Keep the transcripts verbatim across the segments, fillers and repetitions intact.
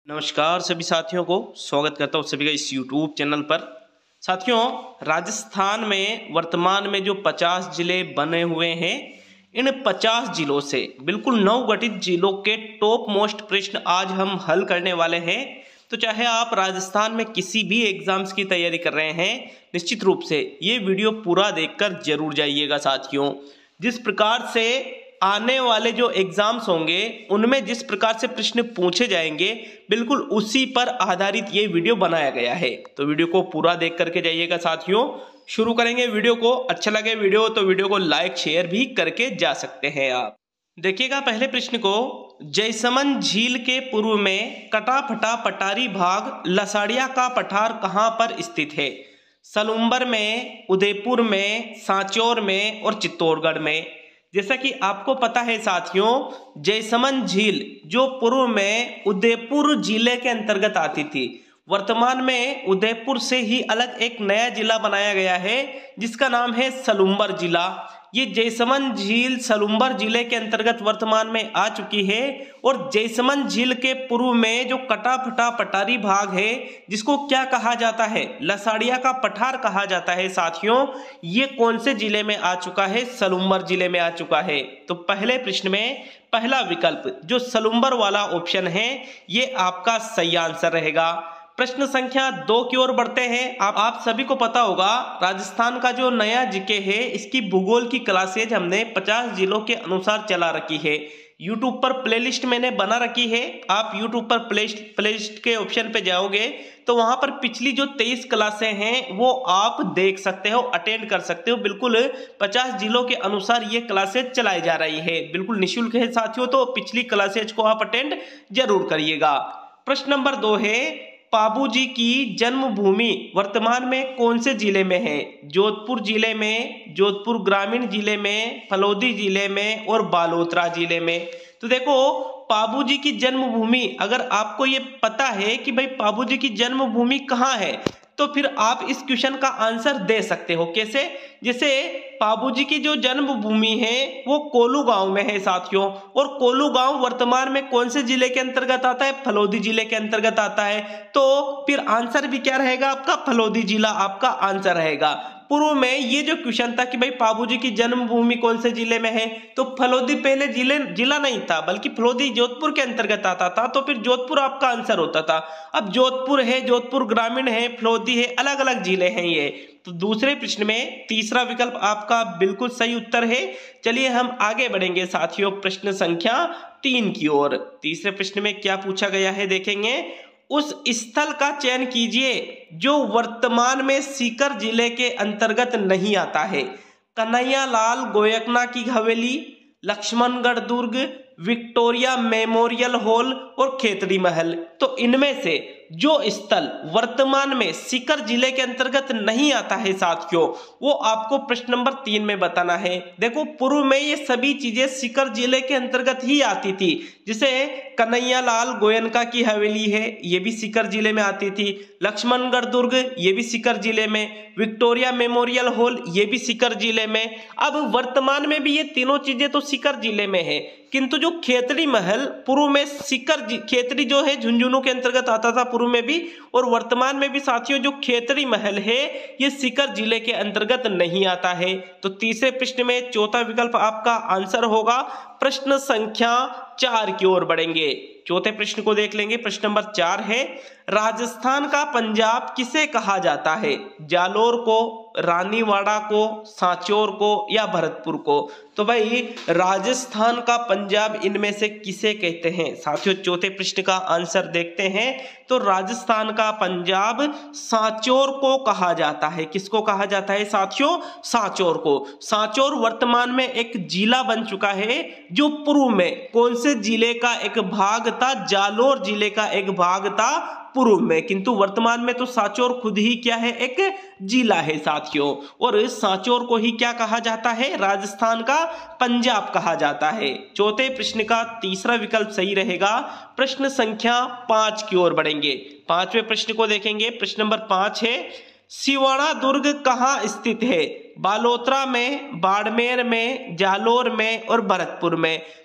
नमस्कार सभी साथियों को स्वागत करता हूँ सभी का इस यूट्यूब चैनल पर। साथियों, राजस्थान में वर्तमान में जो पचास जिले बने हुए हैं, इन पचास जिलों से बिल्कुल नवगठित जिलों के टॉप मोस्ट प्रश्न आज हम हल करने वाले हैं। तो चाहे आप राजस्थान में किसी भी एग्जाम्स की तैयारी कर रहे हैं, निश्चित रूप से ये वीडियो पूरा देखकर जरूर जाइएगा। साथियों, जिस प्रकार से आने वाले जो एग्जाम्स होंगे उनमें जिस प्रकार से प्रश्न पूछे जाएंगे, बिल्कुल उसी पर आधारित ये वीडियो बनाया गया है। तो वीडियो को पूरा देख करके जाइएगा। साथियों, शुरू करेंगे वीडियो को। अच्छा लगे वीडियो तो वीडियो को लाइक शेयर भी करके जा सकते हैं आप। देखिएगा पहले प्रश्न को, जयसमंद झील के पूर्व में कटा फटा पटारी भाग लसाड़िया का पठार कहां पर स्थित है? सलुम्बर में, उदयपुर में, सांचौर में और चित्तौड़गढ़ में। जैसा कि आपको पता है साथियों, जयसमंद झील जो पूर्व में उदयपुर जिले के अंतर्गत आती थी, वर्तमान में उदयपुर से ही अलग एक नया जिला बनाया गया है जिसका नाम है सलुम्बर जिला। ये जयसमंद झील सलुम्बर जिले के अंतर्गत वर्तमान में आ चुकी है। और जयसमंद झील के पूर्व में जो कटा फटा पटारी भाग है, जिसको क्या कहा जाता है? लसाड़िया का पठार कहा जाता है। साथियों, ये कौन से जिले में आ चुका है? सलुम्बर जिले में आ चुका है। तो पहले प्रश्न में पहला विकल्प जो सलुम्बर वाला ऑप्शन है, ये आपका सही आंसर रहेगा। प्रश्न संख्या दो की ओर बढ़ते हैं। आप आप सभी को पता होगा, राजस्थान का जो नया जीके है, इसकी भूगोल की क्लासेज हमने पचास जिलों के अनुसार चला रखी है। यूट्यूब पर प्लेलिस्ट मैंने बना रखी है। आप यूट्यूब पर प्लेलिस्ट प्लेलिस्ट के ऑप्शन पे जाओगे तो वहां पर पिछली जो तेईस क्लासें हैं वो आप देख सकते हो, अटेंड कर सकते हो। बिल्कुल पचास जिलों के अनुसार ये क्लासेज चलाई जा रही है, बिल्कुल निःशुल्क है साथियों। तो पिछली क्लासेज को आप अटेंड जरूर करिएगा। प्रश्न नंबर दो है, पाबूजी की जन्मभूमि वर्तमान में कौन से जिले में है? जोधपुर जिले में, जोधपुर ग्रामीण जिले में, फलोदी जिले में और बालोतरा जिले में। तो देखो, पाबूजी की जन्मभूमि, अगर आपको ये पता है कि भाई पाबूजी की जन्मभूमि कहाँ है, तो फिर आप इस क्वेश्चन का आंसर दे सकते हो। कैसे? जैसे पाबूजी की जो जन्मभूमि है वो कोलू गांव में है साथियों। और कोलू गांव वर्तमान में कौन से जिले के अंतर्गत आता है? फलोदी जिले के अंतर्गत आता है। तो फिर आंसर भी क्या रहेगा आपका? फलोदी जिला आपका आंसर रहेगा। पूर्व में ये जो क्वेश्चन था कि भाई पाबूजी की जन्मभूमि कौन से जिले में है, तो फलोदी पहले जिले जिला नहीं था, बल्कि फलोदी जोधपुर के अंतर्गत आता था। तो फिर जोधपुर आपका आंसर होता था। अब जोधपुर है, जोधपुर ग्रामीण है, फलोदी है, अलग अलग जिले हैं ये। तो दूसरे प्रश्न में तीसरा विकल्प आपका बिल्कुल सही उत्तर है। चलिए हम आगे बढ़ेंगे साथियों प्रश्न संख्या तीन की ओर। तीसरे प्रश्न में क्या पूछा गया है देखेंगे। उस स्थल का चयन कीजिए जो वर्तमान में सीकर जिले के अंतर्गत नहीं आता है। कन्हैयालाल गोयकना की हवेली, लक्ष्मणगढ़ दुर्ग, विक्टोरिया मेमोरियल हॉल और खेतड़ी महल। तो इनमें से जो स्थल वर्तमान में सीकर जिले के अंतर्गत नहीं आता है साथियों, वो आपको प्रश्न नंबर तीन में बताना है। देखो, पूर्व में ये सभी चीजें सीकर जिले के अंतर्गत ही आती थी। जैसे कन्हैयालाल गोयनका की हवेली है, ये भी सीकर जिले में आती थी। लक्ष्मणगढ़ दुर्ग, ये भी सीकर जिले में। विक्टोरिया मेमोरियल हॉल, ये भी सीकर जिले में। अब वर्तमान में भी ये तीनों चीजें तो सीकर जिले में है, किंतु जो खेतड़ी महल पूर्व में सीकर खेतड़ी जो है झुंझुनू के अंतर्गत आता था पूर्व में भी, और वर्तमान में भी साथियों जो खेतड़ी महल है ये सीकर जिले के अंतर्गत नहीं आता है। तो तीसरे प्रश्न में चौथा विकल्प आपका आंसर होगा। प्रश्न संख्या चार की ओर बढ़ेंगे। चौथे प्रश्न को देख लेंगे। प्रश्न नंबर चार है, राजस्थान का पंजाब किसे कहा जाता है? जालोर को, रानीवाड़ा को, सांचौर को या भरतपुर को? तो भाई राजस्थान का पंजाब इनमें से किसे कहते हैं साथियों? चौथे प्रश्न का आंसर देखते हैं। तो राजस्थान का पंजाब सांचौर को कहा जाता है। किसको कहा जाता है साथियों? सांचौर को। सांचौर वर्तमान में एक जिला बन चुका है जो पूर्व में कौन से जिले का एक भाग था? जालोर जिले का एक भाग था पूर्व में, किंतु वर्तमान में तो सांचौर खुद ही क्या है? एक जिला है साथियों। और सांचौर को ही क्या कहा जाता है? राजस्थान का पंजाब कहा जाता है। चौथे प्रश्न का तीसरा विकल्प सही रहेगा। प्रश्न संख्या पांच की ओर बढ़ेंगे। पांचवें प्रश्न को देखेंगे। प्रश्न नंबर पांच है, सिवाड़ा दुर्ग कहाँ स्थित है? बालोतरा में, बाड़मेर में, जालोर में और भरतपुर में।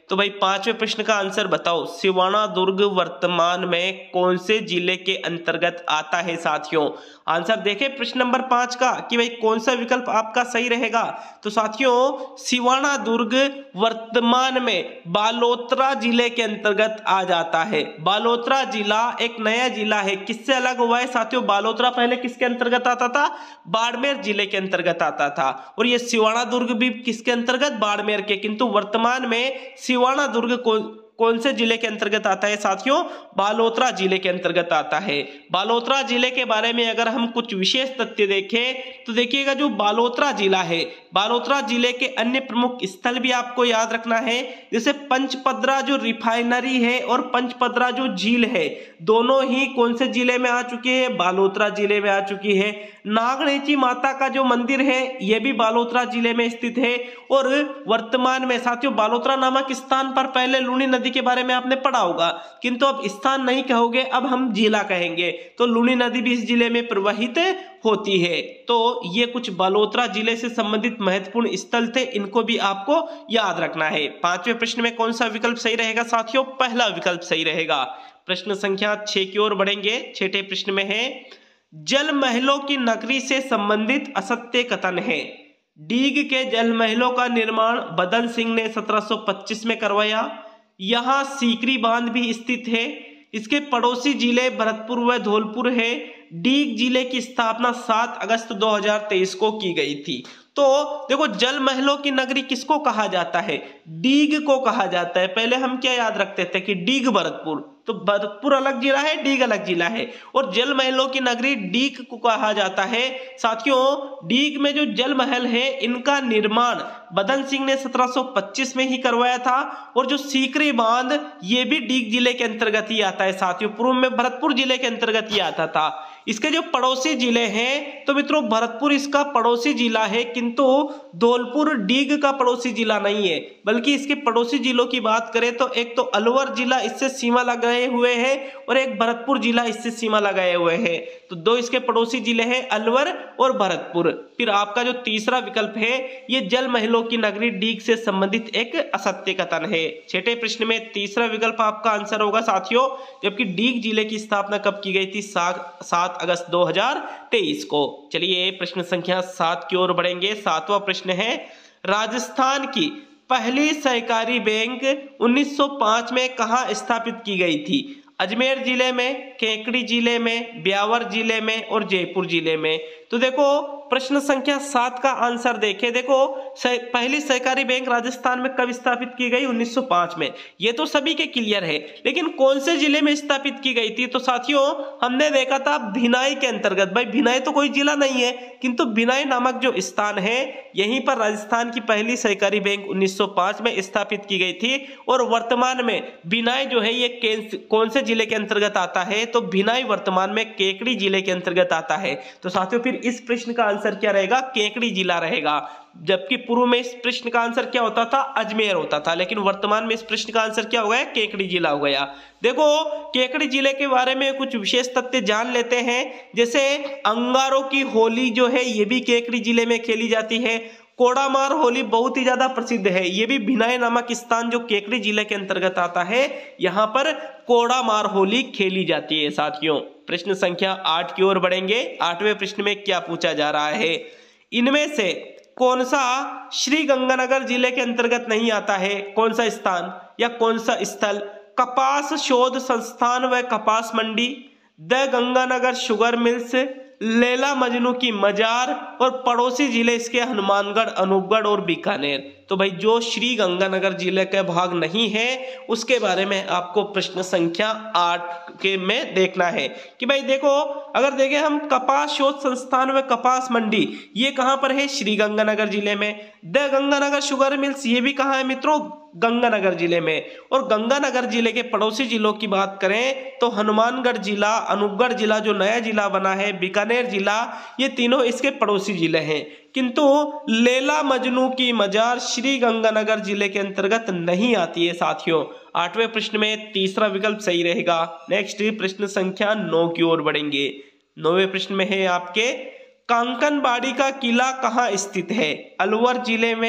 तो भाई पांचवें प्रश्न का आंसर बताओ, सिवाना दुर्ग वर्तमान में कौन से जिले के अंतर्गत आता है साथियों। आंसर देखें प्रश्न नंबर पांच का कि भाई कौन सा विकल्प आपका सही रहेगा। तो साथियों सिवाना दुर्ग वर्तमान में बालोतरा जिले के अंतर्गत आ जाता है। बालोतरा जिला एक नया जिला है, किससे अलग हुआ है साथियों। बालोतरा पहले किसके अंतर्गत आता था, बाड़मेर जिले के अंतर्गत आता था, और ये सिवाना दुर्ग भी किसके अंतर्गत, बाड़मेर के। किंतु वर्तमान में सिवाना दुर्ग को कौन से जिले के अंतर्गत आता है साथियों, बालोतरा जिले के अंतर्गत आता है। बालोतरा जिले के बारे में अगर हम कुछ विशेष तथ्य देखें तो देखिएगा, जो बालोतरा जिला है, बालोतरा जिले के अन्य प्रमुख स्थल भी आपको याद रखना है, जैसे पंचपदरा जो रिफाइनरी है और पंचपदरा जो झील है, दोनों ही कौन से जिले में आ चुके हैं, बालोतरा जिले में आ चुकी है। नागणेची माता का जो मंदिर है यह भी बालोतरा जिले में स्थित है। और वर्तमान में साथियों बालोतरा नामक स्थान पर पहले लूनी नदी के बारे में आपने पढ़ा होगा, किंतु अब स्थान नहीं कहोगे, अब हम जिला कहेंगे। तो लूनी नदी भी इस जिले में प्रवाहित होती है। तो ये कुछ बालोतरा जिले से संबंधित महत्वपूर्ण स्थल थे, इनको भी आपको याद रखना है। पांचवें प्रश्न में कौन सा विकल्प सही रहेगा साथियों, पहला विकल्प सही रहेगा। प्रश्न संख्या छह की ओर बढ़ेंगे। छठे प्रश्न में है, जल महलों की नगरी से संबंधित असत्य कथन है। डीग के जल महलों का निर्माण बदन सिंह ने सत्रह सौ पच्चीस में करवाया। यहाँ सीकरी बांध भी स्थित है। इसके पड़ोसी जिले भरतपुर व धौलपुर है। डीग जिले की स्थापना सात अगस्त दो हज़ार तेईस को की गई थी। तो देखो जल महलों की नगरी किसको कहा जाता है, डीग को कहा जाता है। पहले हम क्या याद रखते थे कि डीग भरतपुर, तो भरतपुर अलग जिला है, डीग अलग जिला है, और जल महलों की नगरी डीग को कहा जाता है। साथियों डीग में जो जल महल है इनका निर्माण बदन सिंह ने सत्रह सौ पच्चीस में ही करवाया था। और जो सीकरी बांध ये भी डीग जिले के अंतर्गत ही आता है साथियों, पूर्व में भरतपुर जिले के अंतर्गत ही आता था। इसके जो पड़ोसी जिले हैं तो मित्रों भरतपुर इसका पड़ोसी जिला है, किंतु धौलपुर डीग का पड़ोसी जिला नहीं है। बल्कि इसके पड़ोसी जिलों की बात करें तो एक तो अलवर जिला इससे सीमा लगाए हुए है और एक भरतपुर जिला इससे सीमा लगाए हुए है। तो दो इसके पड़ोसी जिले हैं अलवर और भरतपुर। फिर आपका जो तीसरा विकल्प है ये जल महलों की नगरी डीग से संबंधित एक असत्य कथन है। छठे प्रश्न में तीसरा विकल्प आपका आंसर होगा साथियों। जबकि डीग जिले की स्थापना कब की गई थी, सात अगस्त दो हज़ार तेईस को। चलिए प्रश्न संख्या सात की ओर बढ़ेंगे। सातवां प्रश्न है, राजस्थान की पहली सहकारी बैंक उन्नीस सौ पाँच में कहां स्थापित की गई थी। अजमेर जिले में, केकड़ी जिले में, ब्यावर जिले में और जयपुर जिले में। तो देखो प्रश्न संख्या सात का आंसर देखें। देखो पहली सहकारी बैंक राजस्थान में कब स्थापित की गई, उन्नीस सौ पाँच में। ये तो सभी के क्लियर है, लेकिन कौन से जिले में स्थापित की गई थी। तो साथियों हमने देखा था भिनाई के अंतर्गत। भाई भिनाई तो कोई जिला नहीं है, किंतु भिनाई नामक जो स्थान है यहीं पर राजस्थान की पहली सहकारी बैंक उन्नीस सौ पाँच में स्थापित की गई थी। और वर्तमान में भिनाई जो है ये कौन से जिले के अंतर्गत आता है, तो भिनाई वर्तमान में केकड़ी जिले के अंतर्गत आता है। तो साथियों फिर इस प्रश्न का आंसर क्या रहेगा, केकड़ी जिला रहेगा। जबकि पूर्व में इस प्रश्न का आंसर क्या होता था, अजमेर होता था, लेकिन वर्तमान में इस प्रश्न का आंसर क्या हो गया, केकड़ी जिला हो गया। देखो केकड़ी जिले के बारे में कुछ विशेष तथ्य जान लेते हैं। जैसे अंगारों की होली जो है ये भी केकड़ी जिले में खेली जाती है। कोड़ामार होली बहुत ही ज्यादा प्रसिद्ध है, ये भी भिनाई नामक स्थान जो केकड़ी जिले के अंतर्गत आता है, यहाँ पर कोड़ामार होली खेली जाती है। साथियों प्रश्न संख्या आठ की ओर बढ़ेंगे। आठवें प्रश्न में क्या पूछा जा रहा है, इनमें से कौन सा श्री गंगानगर जिले के अंतर्गत नहीं आता है। कौन सा स्थान या कौन सा स्थल, कपास शोध संस्थान व कपास मंडी, the Ganganagar sugar mills, Laila Majnu की मजार और पड़ोसी जिले इसके हनुमानगढ़, अनूपगढ़ और बीकानेर। तो भाई जो श्री गंगानगर जिले का भाग नहीं है उसके बारे में आपको प्रश्न संख्या आठ के में देखना है कि भाई देखो अगर देखें हम कपास शोध संस्थान व कपास मंडी ये कहां पर है, श्री गंगानगर जिले में। द गंगानगर शुगर मिल्स ये भी कहां है मित्रों, गंगानगर जिले में। और गंगानगर जिले के पड़ोसी जिलों की बात करें तो हनुमानगढ़ जिला, अनूपगढ़ जिला जो नया जिला बना है, बीकानेर जिला, ये तीनों इसके पड़ोसी जिले हैं। किंतु लैला मजनू की मजार श्री गंगानगर जिले के अंतर्गत नहीं आती है। साथियों आठवें प्रश्न में तीसरा विकल्प सही रहेगा। नेक्स्ट प्रश्न संख्या नौ की ओर बढ़ेंगे। नौवें प्रश्न में है आपके, कांकनबाड़ी का किला कहाँ स्थित है, अलवर जिले में,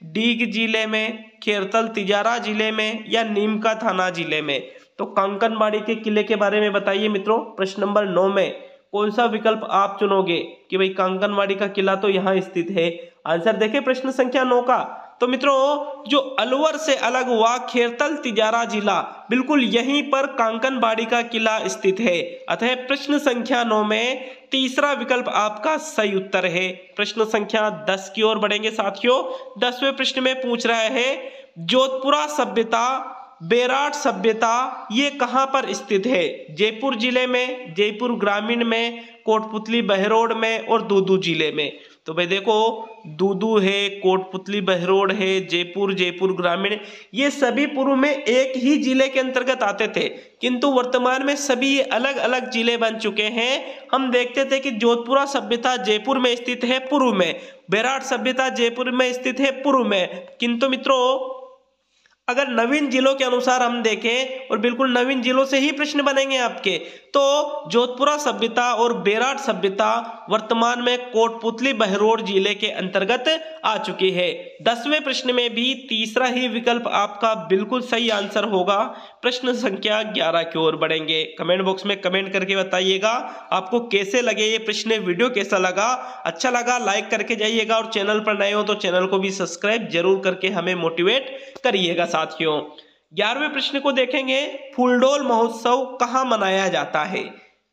डीग जिले में, खेरतल तिजारा जिले में या नीम का थाना जिले में। तो कंकनबाड़ी के किले के बारे में बताइए मित्रों। प्रश्न नंबर नौ में कौन सा विकल्प आप चुनोगे कि भाई कंकनबाड़ी का किला तो यहाँ स्थित है। आंसर देखें प्रश्न संख्या नौ का। तो मित्रों जो अलवर से अलग हुआ खेरतल तिजारा जिला, बिल्कुल यहीं पर कंकनबाड़ी का किला स्थित है। अतः प्रश्न संख्या नौ में तीसरा विकल्प आपका सही उत्तर है। प्रश्न संख्या दस की ओर बढ़ेंगे साथियों। दसवें प्रश्न में पूछ रहा है जोधपुरा सभ्यता, बेराट सभ्यता ये कहां पर स्थित है। जयपुर जिले में, जयपुर ग्रामीण में, कोटपुतली बहरोड में और दूदू जिले में। तो भाई देखो दूदू है, कोटपुतली बहरोड है, जयपुर, जयपुर ग्रामीण, ये सभी पूर्व में एक ही जिले के अंतर्गत आते थे, किंतु वर्तमान में सभी अलग अलग जिले बन चुके हैं। हम देखते थे कि जोधपुरा सभ्यता जयपुर में स्थित है पूर्व में, बेराट सभ्यता जयपुर में स्थित है पूर्व में, किंतु मित्रों अगर नवीन जिलों के अनुसार हम देखें और बिल्कुल नवीन जिलों से ही प्रश्न बनेंगे आपके, तो जोधपुरा सभ्यता और बेराट सभ्यता वर्तमान में कोटपुतली बहरोड जिले के अंतर्गत आ चुकी है। दसवें प्रश्न में भी तीसरा ही विकल्प आपका बिल्कुल सही आंसर होगा। प्रश्न संख्या ग्यारह की ओर बढ़ेंगे। कमेंट बॉक्स में कमेंट करके बताइएगा आपको कैसे लगे ये प्रश्न, वीडियो कैसा लगा। अच्छा लगा लाइक करके जाइएगा और चैनल पर नए हो तो चैनल को भी सब्सक्राइब जरूर करके हमें मोटिवेट करिएगा साथियों। ग्यारहवें प्रश्न को देखेंगे फूलडोल महोत्सव कहां मनाया जाता है।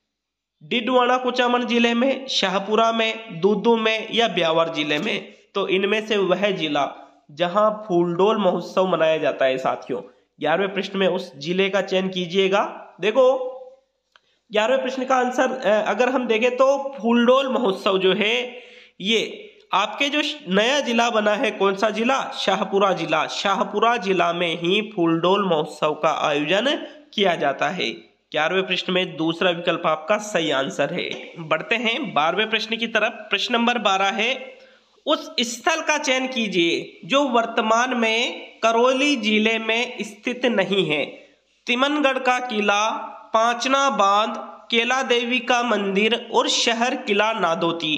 डिडवाना कुचामन जिले में, शाहपुरा में, दूदू में या ब्यावर जिले में। तो इनमें से वह जिला जहां फूलडोल महोत्सव मनाया जाता है साथियों। ग्यारहवें प्रश्न में उस जिले का चयन कीजिएगा। देखो ग्यारहवें प्रश्न का आंसर अगर हम देखें तो फूलडोल महोत्सव जो है ये आपके जो नया जिला बना है, कौन सा जिला, शाहपुरा जिला, शाहपुरा जिला में ही फूलडोल महोत्सव का आयोजन किया जाता है। ग्यारहवें प्रश्न में दूसरा विकल्प आपका सही आंसर है। बढ़ते हैं बारहवें प्रश्न की तरफ। प्रश्न नंबर बारह है उस स्थल का चयन कीजिए जो वर्तमान में करौली जिले में स्थित नहीं है। तिमनगढ़ का किला, पांचना बांध, केला देवी का मंदिर और शहर किला नादौती।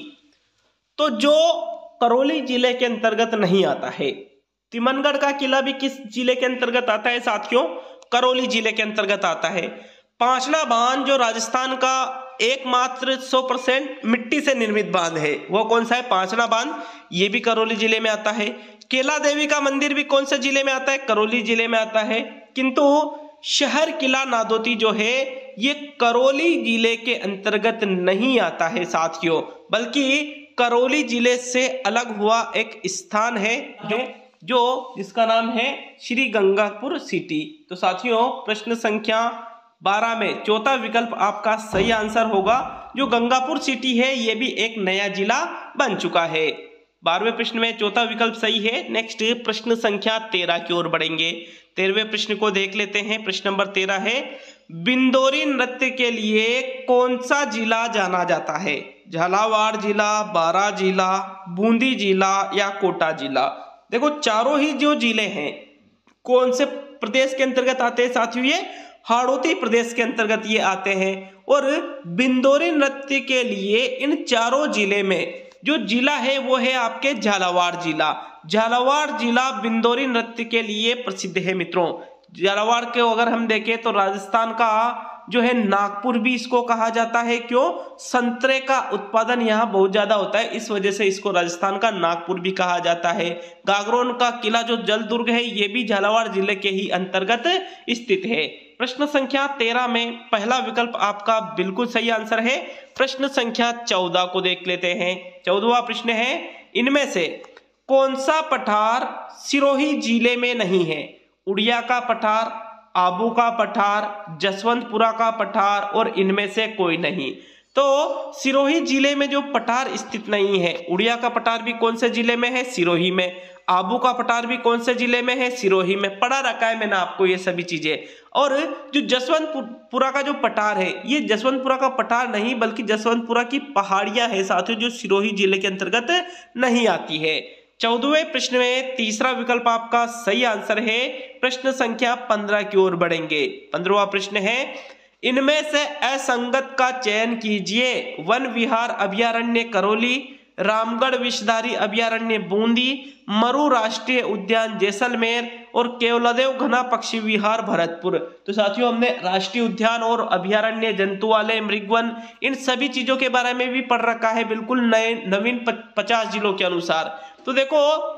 तो जो करौली जिले के अंतर्गत नहीं आता है, तिमनगढ़ का किला भी किस जिले के अंतर्गत आता है साथियों, करौली जिले के अंतर्गत आता है। पांचना बांध जो राजस्थान का एकमात्र सौ परसेंट मिट्टी से निर्मित बांध है, वो कौन सा है, पांचना बांध, ये भी करौली जिले में आता है। केला देवी का मंदिर भी कौन से जिले में आता है, करौली जिले में आता है। किंतु शहर किला नादौती जो है ये करौली जिले के अंतर्गत नहीं आता है साथियों, बल्कि करौली जिले से अलग हुआ एक स्थान है जो जो जिसका नाम है श्री गंगापुर सिटी। तो साथियों प्रश्न संख्या बारह में चौथा विकल्प आपका सही आंसर होगा। जो गंगापुर सिटी है ये भी एक नया जिला बन चुका है। बारहवें प्रश्न में चौथा विकल्प सही है। नेक्स्ट प्रश्न संख्या तेरह की ओर बढ़ेंगे। तेरहवें प्रश्न को देख लेते हैं। प्रश्न नंबर तेरह है बिंदोरी नृत्य के लिए कौन सा जिला जाना जाता है। झालावाड़ जिला, बारां जिला, बूंदी जिला या कोटा जिला। देखो चारों ही जो जिले हैं कौन से प्रदेश के अंतर्गत आते हैं साथियों, ये हाड़ौती प्रदेश के अंतर्गत ये आते हैं। और बिंदोरी नृत्य के लिए इन चारों जिले में जो जिला है वो है आपके झालावाड़ जिला। झालावाड़ जिला बिंदोरी नृत्य के लिए प्रसिद्ध है मित्रों। झालावाड़ के अगर हम देखें तो राजस्थान का जो है नागपुर भी इसको कहा जाता है। क्यों, संतरे का उत्पादन यहाँ बहुत ज्यादा होता है, इस वजह से इसको राजस्थान का नागपुर भी कहा जाता है। गागरोन का किला जो जल दुर्ग है ये भी झालावाड़ जिले के ही अंतर्गत स्थित है। प्रश्न संख्या तेरह में पहला विकल्प आपका बिल्कुल सही आंसर है। प्रश्न संख्या चौदह को देख लेते हैं। चौदहवां प्रश्न है इनमें से कौन सा पठार सिरोही जिले में नहीं है। उड़िया का पठार, आबू का पठार, जसवंतपुरा का पठार और इनमें से कोई नहीं। तो सिरोही जिले में जो पठार स्थित नहीं है, उड़िया का पठार भी कौन से जिले में है, सिरोही में। आबू का पठार भी कौन से जिले में है, सिरोही में। पढ़ा रखा है मैंने आपको ये सभी चीजें। और जो जसवंतपुरा का जो पठार है ये जसवंतपुरा का पठार नहीं बल्कि जसवंतपुरा की पहाड़ियां है साथियों, जो सिरोही जिले के अंतर्गत नहीं आती है। चौदहवें प्रश्न में तीसरा विकल्प आपका सही आंसर है। प्रश्न संख्या पंद्रह की ओर बढ़ेंगे। पंद्रहवां प्रश्न है इनमें से असंगत का चयन कीजिए। वन विहार अभयारण्य करौली, रामगढ़ विषधारी अभयारण्य बूंदी, मरु राष्ट्रीय उद्यान जैसलमेर और केवलादेव घना पक्षी विहार भरतपुर। तो साथियों हमने राष्ट्रीय उद्यान और अभयारण्य, जंतुआलय, मृगवन, इन सभी चीजों के बारे में भी पढ़ रखा है बिल्कुल नए नवीन पचास जिलों के अनुसार। तो देखो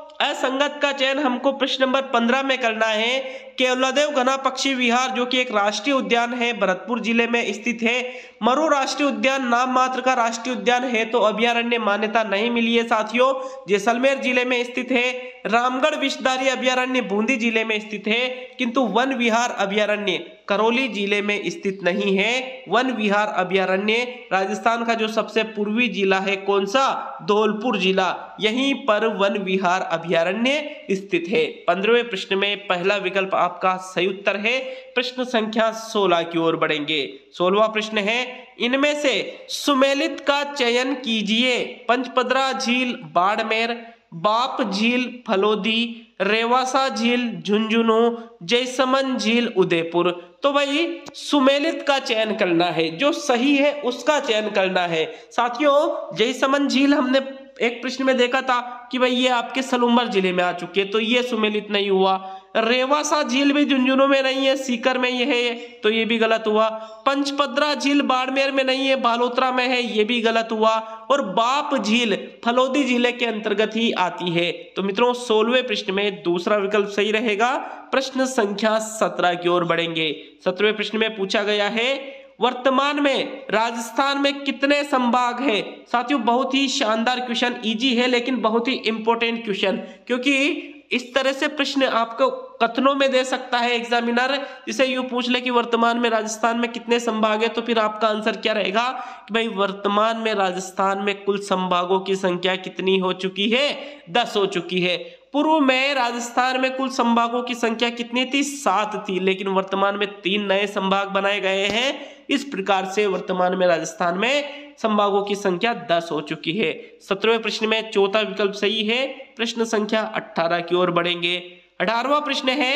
असंगत का चयन हमको प्रश्न नंबर पंद्रह में करना है। केवलादेव घना पक्षी विहार जो कि एक राष्ट्रीय उद्यान है, भरतपुर जिले में स्थित है। मरु राष्ट्रीय उद्यान नाम मात्र का राष्ट्रीय उद्यान है तो अभयारण्य मान्यता नहीं मिली है साथियों, जैसलमेर जिले में स्थित है। रामगढ़ विषधारी अभयारण्य बूंदी जिले में स्थित है, किंतु वन विहार अभयारण्य करौली जिले में स्थित नहीं है। वन विहार अभयारण्य राजस्थान का जो सबसे पूर्वी जिला है कौन सा? धौलपुर जिला, यहीं पर वन विहार अभयारण्य स्थित है। पंद्रहवें प्रश्न में पहला विकल्प आपका सही उत्तर है। प्रश्न संख्या सोलह की ओर बढ़ेंगे। सोलहवां प्रश्न है, इनमें से सुमेलित का चयन कीजिए। पंचपदरा झील बाड़मेर, बाप झील फलोदी, रेवासा झील झुंझुनू, जयसमंद झील उदयपुर। तो भाई सुमेलित का चयन करना है, जो सही है उसका चयन करना है। साथियों जयसमंद झील हमने एक प्रश्न में देखा था कि भाई ये आपके सलूम्बर जिले में आ चुकी है, तो ये सुमेलित नहीं हुआ। रेवासा झील भी झुंझुनू में नहीं है, सीकर में ये है, तो ये भी गलत हुआ। पंचपदरा झील बाड़मेर में नहीं है, बालोतरा में है, ये भी गलत हुआ। और बाप झील फलोदी जिले के अंतर्गत ही आती है। तो मित्रों सोलहवें प्रश्न में दूसरा विकल्प सही रहेगा। प्रश्न संख्या सत्रह की ओर बढ़ेंगे। सत्रहवें प्रश्न में पूछा गया है, वर्तमान में राजस्थान में कितने संभाग है? साथियों बहुत ही शानदार क्वेश्चन, इजी है लेकिन बहुत ही इंपॉर्टेंट क्वेश्चन, क्योंकि इस तरह से प्रश्न आपको कथनों में दे सकता है एग्जामिनर। जिसे यूं पूछ ले कि वर्तमान में राजस्थान में कितने संभाग है, तो फिर आपका आंसर क्या रहेगा कि भाई वर्तमान में राजस्थान में कुल संभागों की संख्या कितनी हो चुकी है? दस हो चुकी है। पूर्व में राजस्थान में कुल संभागों की संख्या कितनी थी? सात थी, लेकिन वर्तमान में तीन नए संभाग बनाए गए हैं। इस प्रकार से वर्तमान में राजस्थान में संभागों की संख्या दस हो चुकी है। सत्रहवें प्रश्न में चौथा विकल्प सही है। प्रश्न संख्या अठारह की ओर बढ़ेंगे। अठारहवां प्रश्न है,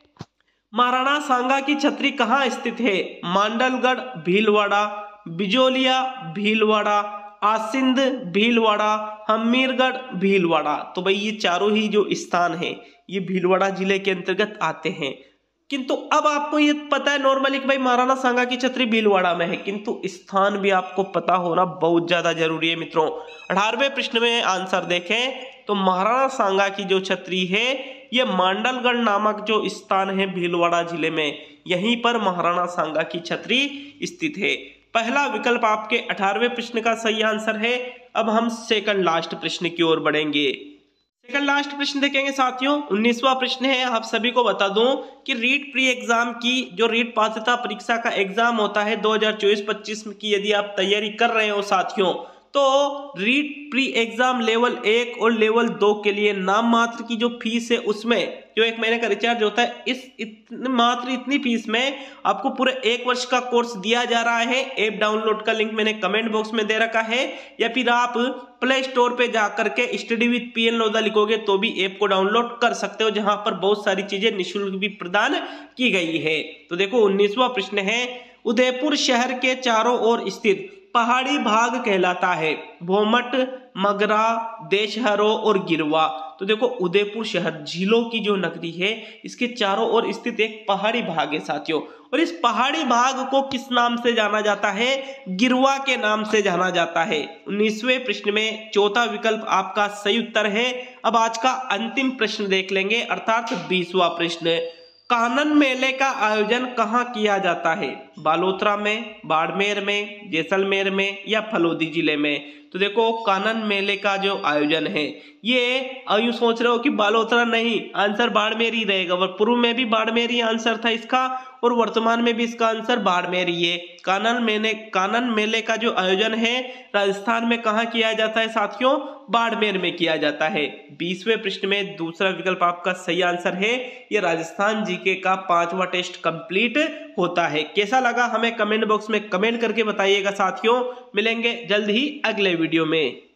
महाराणा सांगा की छतरी कहाँ स्थित है? मांडलगढ़ भीलवाड़ा, बिजोलिया भीलवाड़ा, आसिंद भीलवाड़ा, हमीरगढ़ भीलवाड़ा। तो भाई ये चारों ही जो स्थान है ये भीलवाड़ा जिले के अंतर्गत आते हैं। किंतु अब आपको ये पता है नॉर्मली कि भाई महाराणा सांगा की छतरी भीलवाड़ा में है, किंतु स्थान भी आपको पता होना बहुत ज्यादा जरूरी है मित्रों। अठारहवें प्रश्न में आंसर देखें तो महाराणा सांगा की जो छतरी है ये मांडलगढ़ नामक जो स्थान है भीलवाड़ा जिले में, यहीं पर महाराणा सांगा की छतरी स्थित है। पहला विकल्प आपके अठारहवें प्रश्न का सही आंसर है। अब हम सेकंड लास्ट प्रश्न की ओर बढ़ेंगे। सेकंड लास्ट प्रश्न देखेंगे साथियों। उन्नीसवां प्रश्न है, आप सभी को बता दूं कि रीट प्री एग्जाम की जो रीट पात्रता परीक्षा का एग्जाम होता है दो हज़ार चौबीस पच्चीस की, यदि आप तैयारी कर रहे हो साथियों, तो रीट प्री एग्जाम लेवल एक और लेवल दो के लिए नाम मात्र की जो फीस है उसमें जो एक महीने का रिचार्ज होता है, इस इतने मात्र इतनी फीस में आपको पूरे एक वर्ष का कोर्स दिया जा रहा है। ऐप डाउनलोड का लिंक मैंने कमेंट बॉक्स में दे रखा है, या फिर आप प्ले स्टोर पे जाकर के स्टडी विद पीएन लोधा लिखोगे तो भी ऐप को डाउनलोड कर सकते हो, जहां पर बहुत सारी चीजें निःशुल्क भी प्रदान की गई है। तो देखो उन्नीसवां प्रश्न है, उदयपुर शहर के चारों ओर स्थित पहाड़ी भाग कहलाता है? भोमट, मगरा, देशहरो और गिरवा। तो देखो उदयपुर शहर झीलों की जो नगरी है, इसके चारों ओर स्थित एक पहाड़ी भाग है साथियों, और इस पहाड़ी भाग को किस नाम से जाना जाता है? गिरवा के नाम से जाना जाता है। उन्नीसवें प्रश्न में चौथा विकल्प आपका सही उत्तर है। अब आज का अंतिम प्रश्न देख लेंगे, अर्थात बीसवां प्रश्न। कानन मेले का आयोजन कहाँ किया जाता है? बालोतरा में, बाड़मेर में, जैसलमेर में या फलोदी जिले में? तो देखो कानन मेले का जो आयोजन है ये यूं सोच रहे हो कि बालोतरा नहीं, आंसर बाड़मेर ही रहेगा। और पूर्व में भी बाड़मेर ही आंसर था इसका, और वर्तमान में भी इसका आंसर बाड़मेर ही है। कानन मेले कानन मेले का जो आयोजन है राजस्थान में कहाँ किया जाता है साथियों? बाड़मेर में किया जाता है। बीसवें प्रश्न में दूसरा विकल्प आपका सही आंसर है। ये राजस्थान जीके का पांचवा टेस्ट कंप्लीट होता है। कैसा लगा हमें कमेंट बॉक्स में कमेंट करके बताइएगा साथियों। मिलेंगे जल्द ही अगले वीडियो में।